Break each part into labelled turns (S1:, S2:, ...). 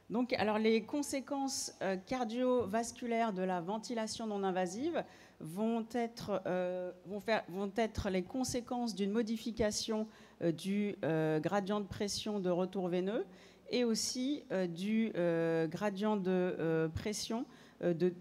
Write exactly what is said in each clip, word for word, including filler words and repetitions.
S1: Donc, alors les conséquences euh, cardiovasculaires de la ventilation non invasive vont être, euh, vont faire, vont être les conséquences d'une modification euh, du euh, gradient de pression de retour veineux et aussi euh, du euh, gradient de euh, pression euh, de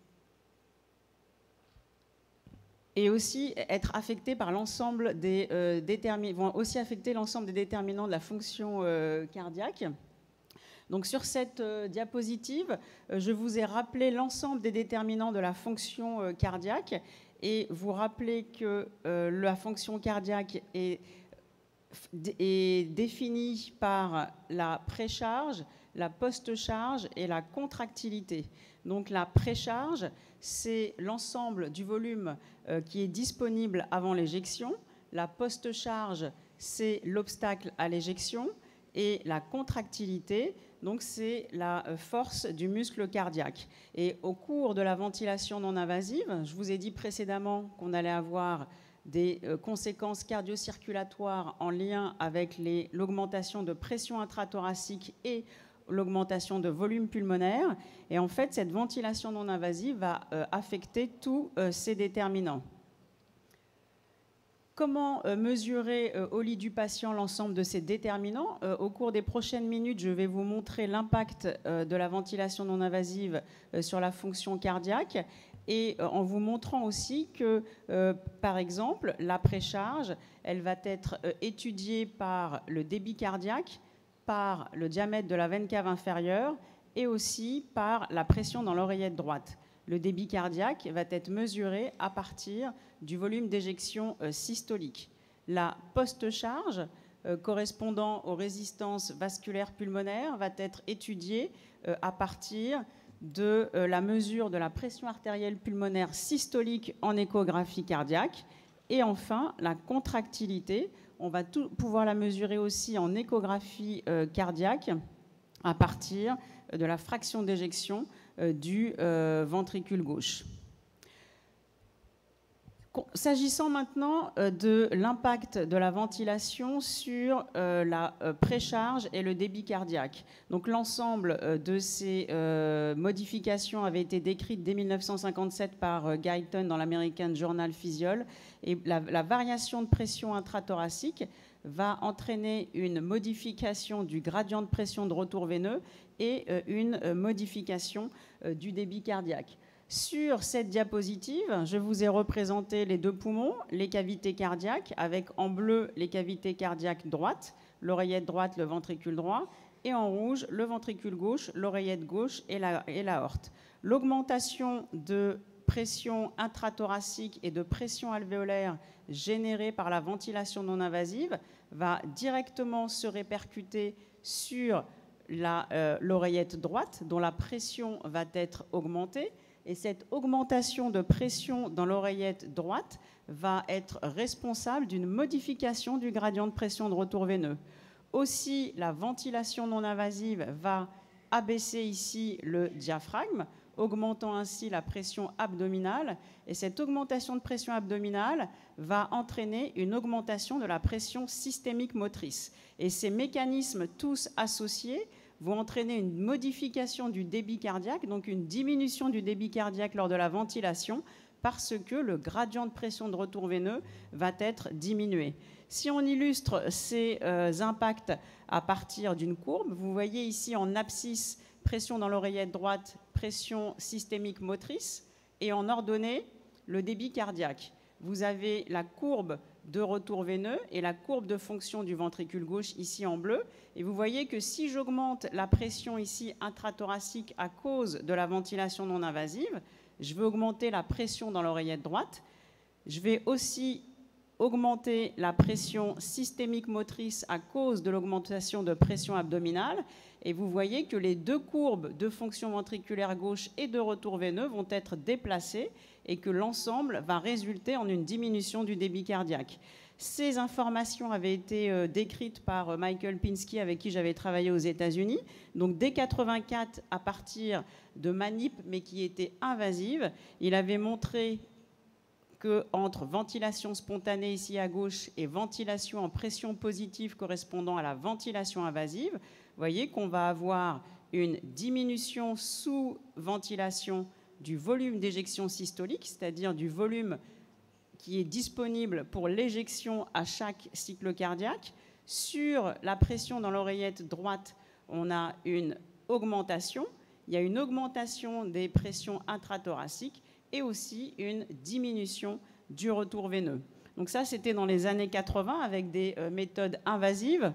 S1: et aussi être affecté par l'ensemble des euh, déterminants, vont aussi affecter l'ensemble des déterminants de la fonction euh, cardiaque. Donc sur cette euh, diapositive, euh, je vous ai rappelé l'ensemble des déterminants de la fonction euh, cardiaque et vous rappelez que euh, la fonction cardiaque est, est définie par la précharge, la post-charge et la contractilité. Donc la précharge, c'est l'ensemble du volume euh, qui est disponible avant l'éjection. La post-charge, c'est l'obstacle à l'éjection. Et la contractilité, donc c'est la force du muscle cardiaque. Et au cours de la ventilation non invasive, je vous ai dit précédemment qu'on allait avoir des conséquences cardio-circulatoires en lien avec l'augmentation de pression intrathoracique et l'augmentation de volume pulmonaire. Et en fait, cette ventilation non invasive va euh, affecter tous euh, ces déterminants. Comment euh, mesurer euh, au lit du patient l'ensemble de ces déterminants? euh, Au cours des prochaines minutes, je vais vous montrer l'impact euh, de la ventilation non invasive euh, sur la fonction cardiaque et euh, en vous montrant aussi que, euh, par exemple, la précharge, elle va être euh, étudiée par le débit cardiaque, par le diamètre de la veine cave inférieure et aussi par la pression dans l'oreillette droite. Le débit cardiaque va être mesuré à partir du volume d'éjection euh, systolique. La post-charge, euh, correspondant aux résistances vasculaires pulmonaires, va être étudiée euh, à partir de euh, la mesure de la pression artérielle pulmonaire systolique en échographie cardiaque. Et enfin, la contractilité, on va tout pouvoir la mesurer aussi en échographie euh, cardiaque à partir de la fraction d'éjection euh, du euh, ventricule gauche. S'agissant maintenant euh, de l'impact de la ventilation sur euh, la euh, précharge et le débit cardiaque. Donc l'ensemble euh, de ces euh, modifications avait été décrite dès mille neuf cent cinquante-sept par euh, Guyton dans l'American Journal Physiol. Et la, la variation de pression intrathoracique va entraîner une modification du gradient de pression de retour veineux et euh, une euh, modification euh, du débit cardiaque. Sur cette diapositive, je vous ai représenté les deux poumons, les cavités cardiaques, avec en bleu les cavités cardiaques droites, l'oreillette droite, le ventricule droit, et en rouge le ventricule gauche, l'oreillette gauche et la, et l'aorte. L'augmentation de pression intrathoracique et de pression alvéolaire générée par la ventilation non invasive va directement se répercuter sur euh, l'oreillette droite, dont la pression va être augmentée. Et cette augmentation de pression dans l'oreillette droite va être responsable d'une modification du gradient de pression de retour veineux. Aussi, la ventilation non invasive va abaisser ici le diaphragme, augmentant ainsi la pression abdominale. Et cette augmentation de pression abdominale va entraîner une augmentation de la pression systémique motrice. Et ces mécanismes tous associés vont entraîner une modification du débit cardiaque, donc une diminution du débit cardiaque lors de la ventilation, parce que le gradient de pression de retour veineux va être diminué. Si on illustre ces euh, impacts à partir d'une courbe, vous voyez ici en abscisse pression dans l'oreillette droite, pression systémique motrice, et en ordonnée, le débit cardiaque. Vous avez la courbe de retour veineux et la courbe de fonction du ventricule gauche ici en bleu. Et vous voyez que si j'augmente la pression ici intrathoracique à cause de la ventilation non invasive, je vais augmenter la pression dans l'oreillette droite. Je vais aussi augmenter la pression systémique motrice à cause de l'augmentation de pression abdominale. Et vous voyez que les deux courbes de fonction ventriculaire gauche et de retour veineux vont être déplacées et que l'ensemble va résulter en une diminution du débit cardiaque. Ces informations avaient été euh, décrites par euh, Michael Pinsky, avec qui j'avais travaillé aux États-Unis. Donc dès quatre-vingt-quatre, à partir de manip, mais qui étaient invasives, il avait montré qu'entre ventilation spontanée ici à gauche et ventilation en pression positive correspondant à la ventilation invasive, vous voyez qu'on va avoir une diminution sous ventilation du volume d'éjection systolique, c'est-à-dire du volume qui est disponible pour l'éjection à chaque cycle cardiaque. Sur la pression dans l'oreillette droite, on a une augmentation. Il y a une augmentation des pressions intrathoraciques et aussi une diminution du retour veineux. Donc ça, c'était dans les années quatre-vingts avec des euh, méthodes invasives.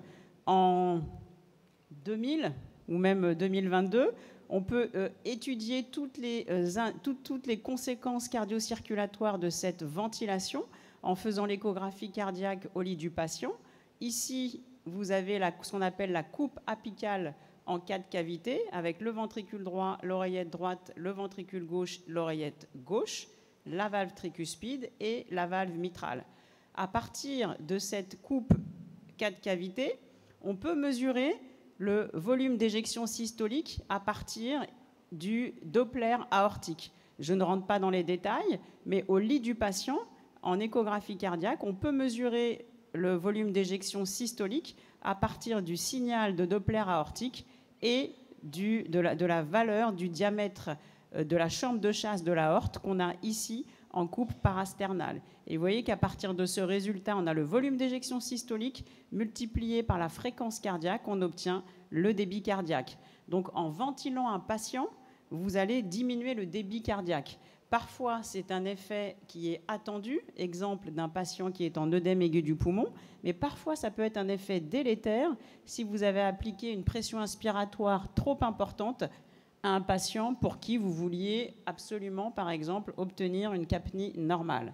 S1: En deux mille ou même deux mille vingt-deux, on peut euh, étudier toutes les, euh, in, tout, toutes les conséquences cardio-circulatoires de cette ventilation en faisant l'échographie cardiaque au lit du patient. Ici, vous avez la, ce qu'on appelle la coupe apicale en quatre cavités, avec le ventricule droit, l'oreillette droite, le ventricule gauche, l'oreillette gauche, la valve tricuspide et la valve mitrale. À partir de cette coupe quatre cavités, on peut mesurer le volume d'éjection systolique à partir du Doppler aortique. Je ne rentre pas dans les détails, mais au lit du patient, en échographie cardiaque, on peut mesurer le volume d'éjection systolique à partir du signal de Doppler aortique et du, de, la, de la valeur du diamètre de la chambre de chasse de l'aorte qu'on a ici en coupe parasternale. Et vous voyez qu'à partir de ce résultat, on a le volume d'éjection systolique multiplié par la fréquence cardiaque, on obtient le débit cardiaque. Donc en ventilant un patient, vous allez diminuer le débit cardiaque. Parfois, c'est un effet qui est attendu, exemple d'un patient qui est en œdème aigu du poumon, mais parfois, ça peut être un effet délétère si vous avez appliqué une pression inspiratoire trop importante à un patient pour qui vous vouliez absolument, par exemple, obtenir une capnie normale.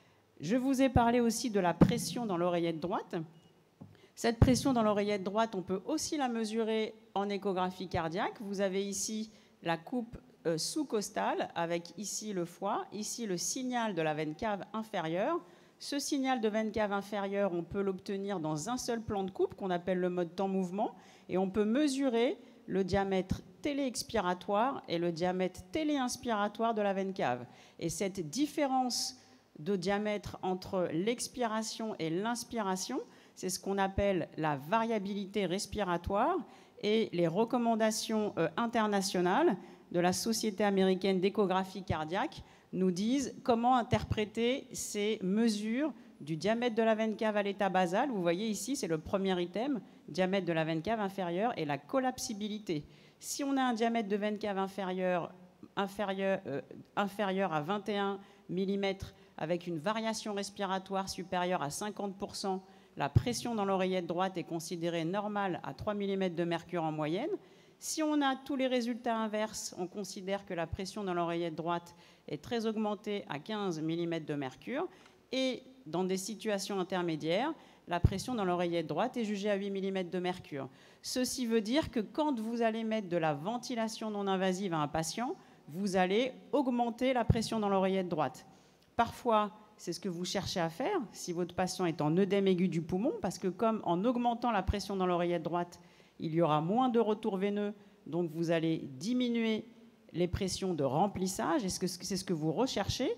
S1: Je vous ai parlé aussi de la pression dans l'oreillette droite. Cette pression dans l'oreillette droite, on peut aussi la mesurer en échographie cardiaque. Vous avez ici la coupe sous-costale avec ici le foie, ici le signal de la veine cave inférieure. Ce signal de veine cave inférieure, on peut l'obtenir dans un seul plan de coupe qu'on appelle le mode temps-mouvement et on peut mesurer le diamètre télé-expiratoire et le diamètre télé-inspiratoire de la veine cave. Et cette différence de diamètre entre l'expiration et l'inspiration, c'est ce qu'on appelle la variabilité respiratoire et les recommandations euh, internationales de la Société américaine d'échographie cardiaque nous disent comment interpréter ces mesures du diamètre de la veine cave à l'état basal. Vous voyez ici, c'est le premier item, diamètre de la veine cave inférieure et la collapsibilité. Si on a un diamètre de veine cave inférieur, inférieur, euh, inférieur à vingt et un millimètres avec une variation respiratoire supérieure à cinquante pour cent, la pression dans l'oreillette droite est considérée normale à trois millimètres de mercure en moyenne. Si on a tous les résultats inverses, on considère que la pression dans l'oreillette droite est très augmentée à quinze millimètres de mercure. Et dans des situations intermédiaires, la pression dans l'oreillette droite est jugée à huit millimètres de mercure. Ceci veut dire que quand vous allez mettre de la ventilation non invasive à un patient, vous allez augmenter la pression dans l'oreillette droite. Parfois, c'est ce que vous cherchez à faire si votre patient est en œdème aigu du poumon, parce que comme en augmentant la pression dans l'oreillette droite, il y aura moins de retour veineux, donc vous allez diminuer les pressions de remplissage, et c'est ce que vous recherchez.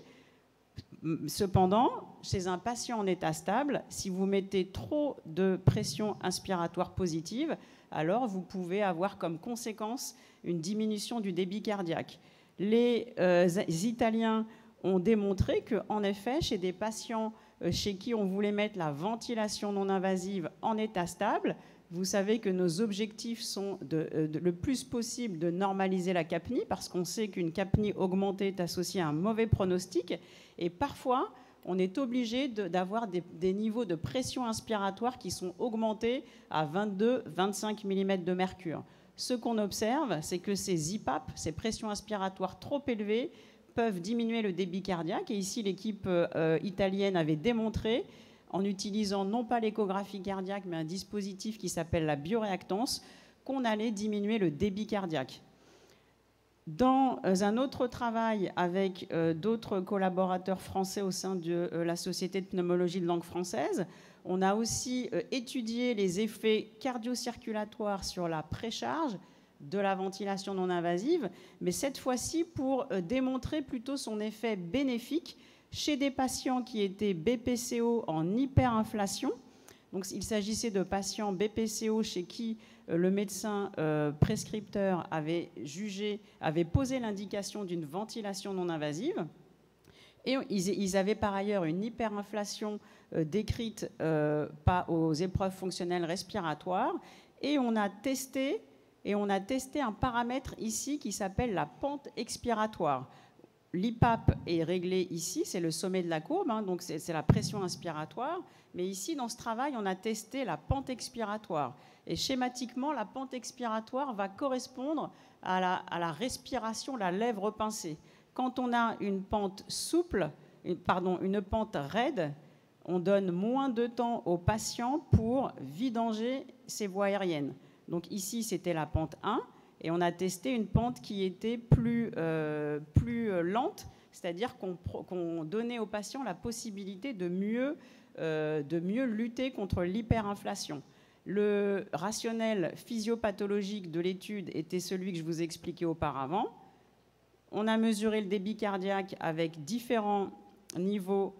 S1: Cependant, chez un patient en état stable, si vous mettez trop de pression inspiratoire positive, alors vous pouvez avoir comme conséquence une diminution du débit cardiaque. Les euh, Italiens ont démontré qu'en effet, chez des patients euh, chez qui on voulait mettre la ventilation non invasive en état stable, vous savez que nos objectifs sont de, de, le plus possible de normaliser la capnie, parce qu'on sait qu'une capnie augmentée est associée à un mauvais pronostic. Et parfois, on est obligé d'avoir des, des niveaux de pression inspiratoire qui sont augmentés à vingt-deux à vingt-cinq millimètres de mercure. Ce qu'on observe, c'est que ces I P A P, ces pressions inspiratoires trop élevées, peuvent diminuer le débit cardiaque. Et ici, l'équipe euh, italienne avait démontré, en utilisant non pas l'échographie cardiaque, mais un dispositif qui s'appelle la bioréactance, qu'on allait diminuer le débit cardiaque. Dans un autre travail avec euh, d'autres collaborateurs français au sein de euh, la Société de pneumologie de langue française, on a aussi euh, étudié les effets cardio-circulatoires sur la précharge de la ventilation non invasive, mais cette fois-ci pour euh, démontrer plutôt son effet bénéfique Chez des patients qui étaient B P C O en hyperinflation, donc il s'agissait de patients B P C O chez qui euh, le médecin euh, prescripteur avait jugé, avait posé l'indication d'une ventilation non invasive. Et ils, ils avaient par ailleurs une hyperinflation euh, décrite euh, pas aux épreuves fonctionnelles respiratoires. Et on a testé, et on a testé un paramètre ici qui s'appelle la pente expiratoire. L'I P A P est réglé ici, c'est le sommet de la courbe, hein, donc c'est la pression inspiratoire. Mais ici, dans ce travail, on a testé la pente expiratoire. Et schématiquement, la pente expiratoire va correspondre à la, à la respiration, la lèvre pincée. Quand on a une pente souple, une, pardon, une pente raide, on donne moins de temps au patient pour vidanger ses voies aériennes. Donc ici, c'était la pente un, et on a testé une pente qui était plus, euh, plus lente, c'est-à-dire qu'on qu'on donnait au patient la possibilité de mieux, euh, de mieux lutter contre l'hyperinflation. Le rationnel physiopathologique de l'étude était celui que je vous ai expliqué auparavant. On a mesuré le débit cardiaque avec différents niveaux,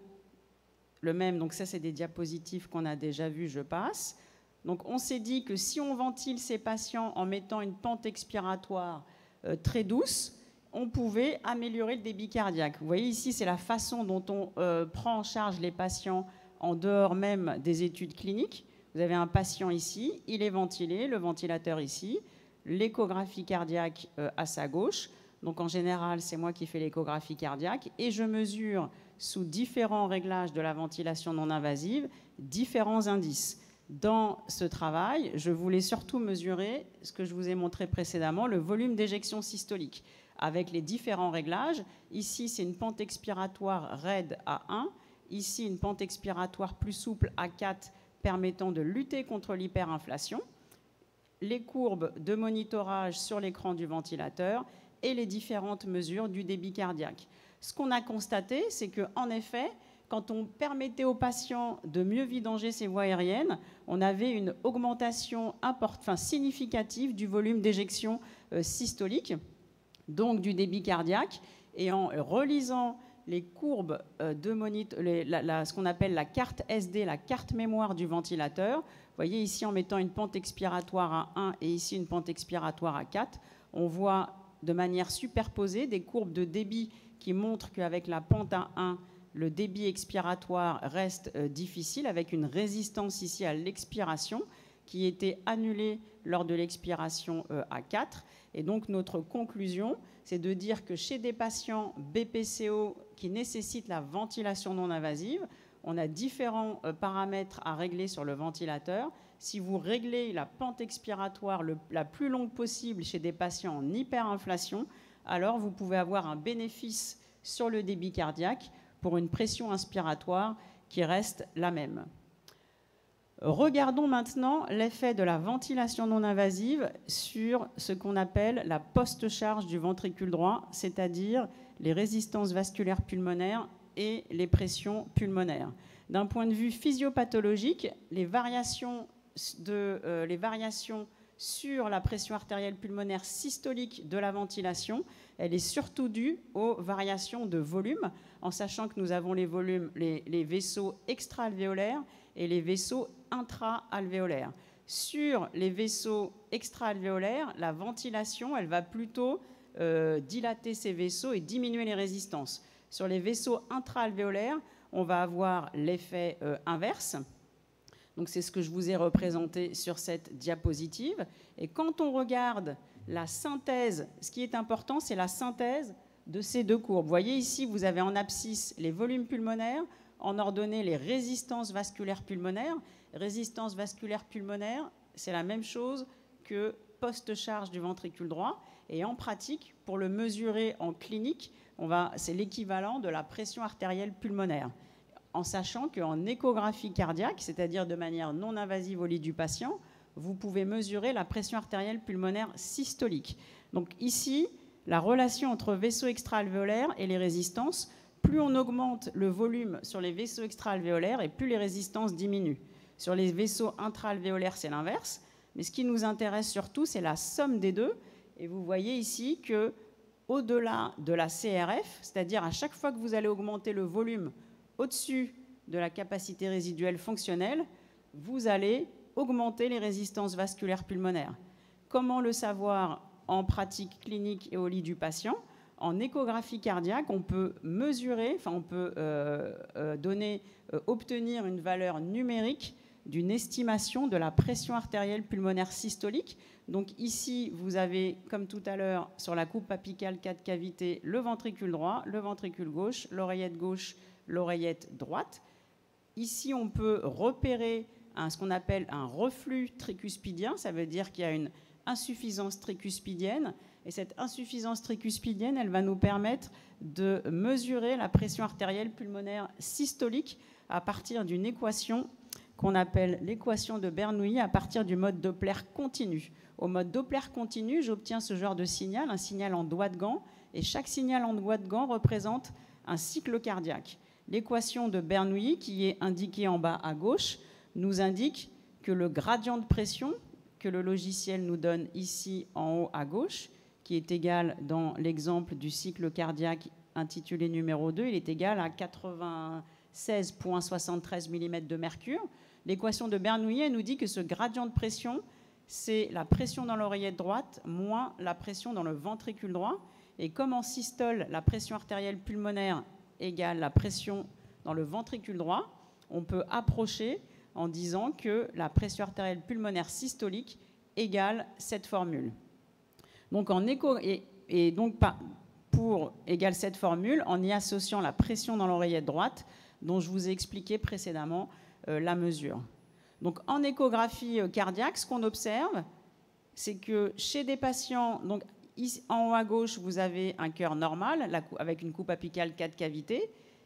S1: le même, donc ça c'est des diapositives qu'on a déjà vues, je passe. Donc on s'est dit que si on ventile ces patients en mettant une pente expiratoire euh, très douce, on pouvait améliorer le débit cardiaque. Vous voyez ici, c'est la façon dont on euh, prend en charge les patients en dehors même des études cliniques. Vous avez un patient ici, il est ventilé, le ventilateur ici, l'échographie cardiaque euh, à sa gauche. Donc en général, c'est moi qui fais l'échographie cardiaque et je mesure sous différents réglages de la ventilation non invasive différents indices. Dans ce travail, je voulais surtout mesurer ce que je vous ai montré précédemment, le volume d'éjection systolique avec les différents réglages. Ici, c'est une pente expiratoire raide à un. Ici, une pente expiratoire plus souple à quatre permettant de lutter contre l'hyperinflation. Les courbes de monitorage sur l'écran du ventilateur et les différentes mesures du débit cardiaque. Ce qu'on a constaté, c'est qu'en effet, quand on permettait aux patients de mieux vidanger ses voies aériennes, on avait une augmentation import, enfin, significative du volume d'éjection euh, systolique, donc du débit cardiaque. Et en relisant les courbes euh, de monite, les, la, la, ce qu'on appelle la carte S D, la carte mémoire du ventilateur, vous voyez ici en mettant une pente expiratoire à un et ici une pente expiratoire à quatre, on voit de manière superposée des courbes de débit qui montrent qu'avec la pente à un, le débit expiratoire reste euh, difficile, avec une résistance ici à l'expiration qui était annulée lors de l'expiration euh, à quatre. Et donc notre conclusion, c'est de dire que chez des patients B P C O qui nécessitent la ventilation non invasive, on a différents euh, paramètres à régler sur le ventilateur. Si vous réglez la pente expiratoire le, la plus longue possible chez des patients en hyperinflation, alors vous pouvez avoir un bénéfice sur le débit cardiaque pour une pression inspiratoire qui reste la même. Regardons maintenant l'effet de la ventilation non invasive sur ce qu'on appelle la post-charge du ventricule droit, c'est-à-dire les résistances vasculaires pulmonaires et les pressions pulmonaires. D'un point de vue physiopathologique, les variations, de, euh, les variations sur la pression artérielle pulmonaire systolique de la ventilation, elle est surtout due aux variations de volume, en sachant que nous avons les volumes, les, les vaisseaux extra-alvéolaires et les vaisseaux intra-alvéolaires. Sur les vaisseaux extra-alvéolaires, la ventilation, elle va plutôt euh, dilater ces vaisseaux et diminuer les résistances. Sur les vaisseaux intra-alvéolaires, on va avoir l'effet euh, inverse. Donc c'est ce que je vous ai représenté sur cette diapositive. Et quand on regarde la synthèse, ce qui est important, c'est la synthèse de ces deux courbes. Vous voyez ici, vous avez en abscisse les volumes pulmonaires, en ordonnée les résistances vasculaires pulmonaires. Résistance vasculaire pulmonaire, c'est la même chose que post-charge du ventricule droit. Et en pratique, pour le mesurer en clinique, c'est l'équivalent de la pression artérielle pulmonaire, en sachant qu'en échographie cardiaque, c'est-à-dire de manière non invasive au lit du patient, vous pouvez mesurer la pression artérielle pulmonaire systolique. Donc ici, la relation entre vaisseaux extra-alvéolaires et les résistances, plus on augmente le volume sur les vaisseaux extra-alvéolaires et plus les résistances diminuent. Sur les vaisseaux intra-alvéolaires, c'est l'inverse. Mais ce qui nous intéresse surtout, c'est la somme des deux. Et vous voyez ici que au-delà de la C R F, c'est-à-dire à chaque fois que vous allez augmenter le volume au-dessus de la capacité résiduelle fonctionnelle, vous allez augmenter les résistances vasculaires pulmonaires. Comment le savoir en pratique clinique et au lit du patient? En échographie cardiaque, on peut mesurer, enfin on peut euh, euh, donner, euh, obtenir une valeur numérique d'une estimation de la pression artérielle pulmonaire systolique. Donc ici, vous avez, comme tout à l'heure, sur la coupe apicale quatre cavités, le ventricule droit, le ventricule gauche, l'oreillette gauche, l'oreillette droite. Ici, on peut repérer un, ce qu'on appelle un reflux tricuspidien. Ça veut dire qu'il y a une insuffisance tricuspidienne. Et cette insuffisance tricuspidienne, elle va nous permettre de mesurer la pression artérielle pulmonaire systolique à partir d'une équation qu'on appelle l'équation de Bernoulli à partir du mode Doppler continu. Au mode Doppler continu, j'obtiens ce genre de signal, un signal en doigt de gant, et chaque signal en doigt de gant représente un cycle cardiaque. L'équation de Bernoulli, qui est indiquée en bas à gauche, nous indique que le gradient de pression que le logiciel nous donne ici en haut à gauche, qui est égal dans l'exemple du cycle cardiaque intitulé numéro deux, il est égal à quatre-vingt-seize virgule soixante-treize millimètres de mercure. L'équation de Bernoulli nous dit que ce gradient de pression, c'est la pression dans l'oreillette droite moins la pression dans le ventricule droit. Et comme en systole, la pression artérielle pulmonaire égale la pression dans le ventricule droit, on peut approcher en disant que la pression artérielle pulmonaire systolique égale cette formule. Donc en écho, et, et donc pour égale cette formule, en y associant la pression dans l'oreillette droite, dont je vous ai expliqué précédemment euh, la mesure. Donc en échographie cardiaque, ce qu'on observe, c'est que chez des patients, donc ici, en haut à gauche, vous avez un cœur normal la, avec une coupe apicale quatre cavités.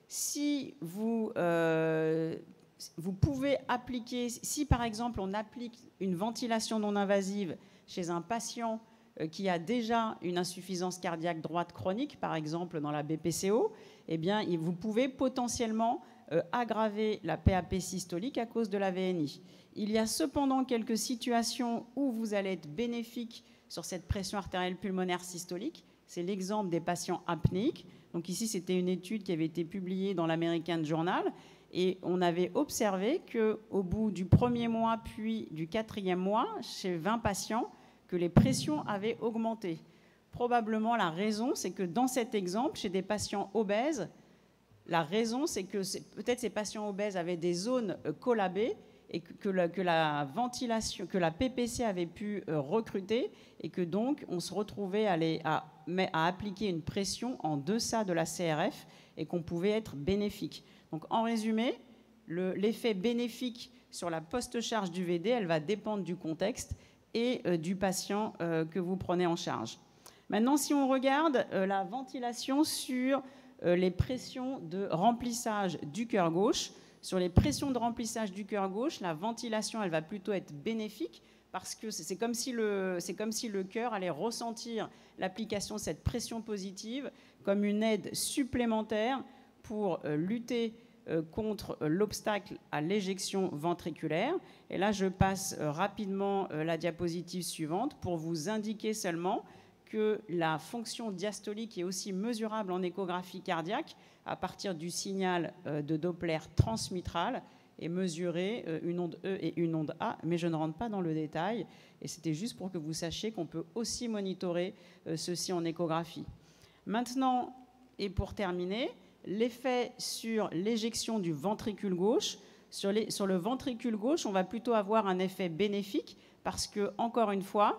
S1: Si vous, euh, vous pouvez appliquer, si par exemple on applique une ventilation non invasive chez un patient qui a déjà une insuffisance cardiaque droite chronique, par exemple dans la B P C O, eh bien, vous pouvez potentiellement euh, aggraver la P A P systolique à cause de la V N I. Il y a cependant quelques situations où vous allez être bénéfique sur cette pression artérielle pulmonaire systolique. C'est l'exemple des patients apnéiques. Donc ici, c'était une étude qui avait été publiée dans l'American Journal, et on avait observé qu'au bout du premier mois puis du quatrième mois, chez vingt patients, que les pressions avaient augmenté. Probablement la raison, c'est que dans cet exemple, chez des patients obèses, la raison, c'est que peut-être ces patients obèses avaient des zones collabées et que la, que la ventilation, que la P P C avait pu recruter, et que donc on se retrouvait à, les, à, à appliquer une pression en deçà de la C R F et qu'on pouvait être bénéfique. Donc en résumé, l'effet bénéfique sur la post-charge du V D, elle va dépendre du contexte et euh, du patient euh, que vous prenez en charge. Maintenant, si on regarde euh, la ventilation sur euh, les pressions de remplissage du cœur gauche, sur les pressions de remplissage du cœur gauche, la ventilation, elle va plutôt être bénéfique parce que c'est comme si le, c'est comme si le cœur allait ressentir l'application de cette pression positive comme une aide supplémentaire pour euh, lutter contre l'obstacle à l'éjection ventriculaire. Et là, je passe rapidement la diapositive suivante pour vous indiquer seulement que la fonction diastolique est aussi mesurable en échographie cardiaque à partir du signal de Doppler transmitral et mesurer une onde E et une onde A, mais je ne rentre pas dans le détail. Et c'était juste pour que vous sachiez qu'on peut aussi monitorer ceci en échographie. Maintenant, et pour terminer, l'effet sur l'éjection du ventricule gauche. Sur, les, sur le ventricule gauche, on va plutôt avoir un effet bénéfique parce que, encore une fois,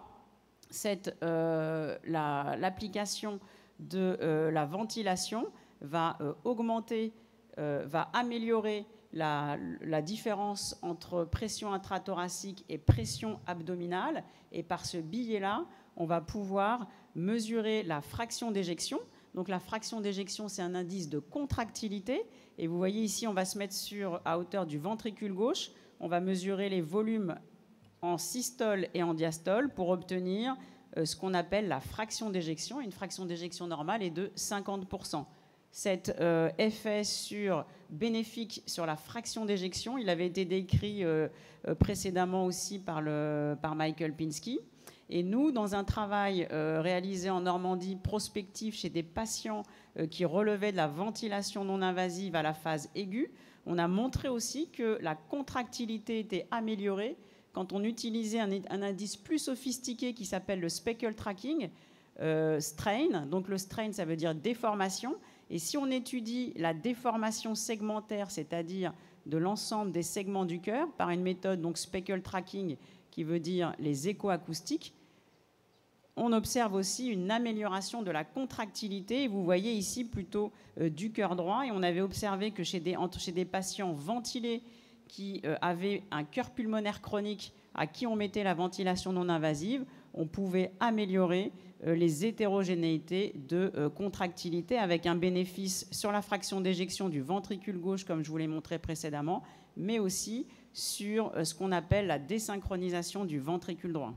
S1: euh, l'application la, de euh, la ventilation va euh, augmenter, euh, va améliorer la, la différence entre pression intrathoracique et pression abdominale. Et par ce biais-là, on va pouvoir mesurer la fraction d'éjection. Donc la fraction d'éjection, c'est un indice de contractilité. Et vous voyez ici, on va se mettre sur, à hauteur du ventricule gauche. On va mesurer les volumes en systole et en diastole pour obtenir euh, ce qu'on appelle la fraction d'éjection. Une fraction d'éjection normale est de cinquante pour cent. Cet euh, effet sur, bénéfique sur la fraction d'éjection, il avait été décrit euh, euh, précédemment aussi par, le, par Michael Pinsky. Et nous, dans un travail euh, réalisé en Normandie, prospectif chez des patients euh, qui relevaient de la ventilation non invasive à la phase aiguë, on a montré aussi que la contractilité était améliorée quand on utilisait un, un indice plus sophistiqué qui s'appelle le speckle tracking, euh, strain. Donc le strain, ça veut dire déformation. Et si on étudie la déformation segmentaire, c'est-à-dire de l'ensemble des segments du cœur, par une méthode donc speckle tracking, qui veut dire les échos acoustiques, on observe aussi une amélioration de la contractilité. Vous voyez ici plutôt euh, du cœur droit. Et on avait observé que chez des, entre, chez des patients ventilés qui euh, avaient un cœur pulmonaire chronique, à qui on mettait la ventilation non invasive, on pouvait améliorer euh, les hétérogénéités de euh, contractilité avec un bénéfice sur la fraction d'éjection du ventricule gauche, comme je vous l'ai montré précédemment, mais aussi sur euh, ce qu'on appelle la désynchronisation du ventricule droit.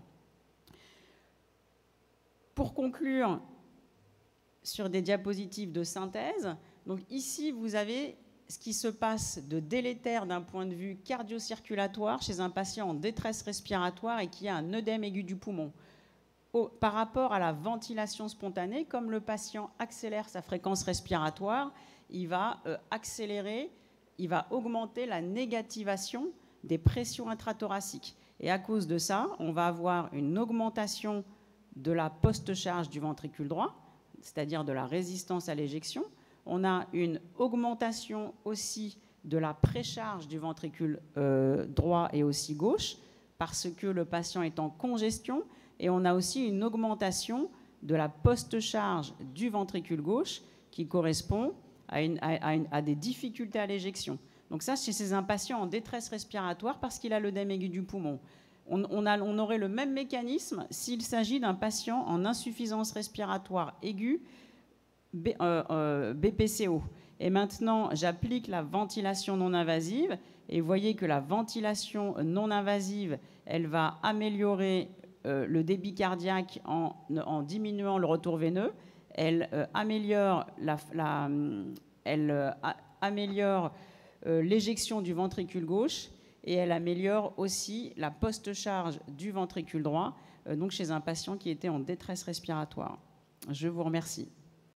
S1: Pour conclure sur des diapositives de synthèse, donc ici vous avez ce qui se passe de délétère d'un point de vue cardio-circulatoire chez un patient en détresse respiratoire et qui a un œdème aigu du poumon. Au, par rapport à la ventilation spontanée, comme le patient accélère sa fréquence respiratoire, il va euh, accélérer, il va augmenter la négativation des pressions intrathoraciques. Et à cause de ça, on va avoir une augmentation de la post-charge du ventricule droit, c'est-à-dire de la résistance à l'éjection. On a une augmentation aussi de la précharge du ventricule euh, droit et aussi gauche, parce que le patient est en congestion, et on a aussi une augmentation de la post-charge du ventricule gauche qui correspond à, une, à, une, à des difficultés à l'éjection. Donc ça, c'est un patient en détresse respiratoire parce qu'il a l'œdème aigu du poumon. On, on, a, on aurait le même mécanisme s'il s'agit d'un patient en insuffisance respiratoire aiguë, B, euh, euh, B P C O. Et maintenant, j'applique la ventilation non invasive, et vous voyez que la ventilation non invasive, elle va améliorer euh, le débit cardiaque en, en diminuant le retour veineux, elle euh, améliore la, la, elle, euh, améliore euh, l'éjection du ventricule gauche, et elle améliore aussi la post-charge du ventricule droit, euh, donc chez un patient qui était en détresse respiratoire. Je vous remercie.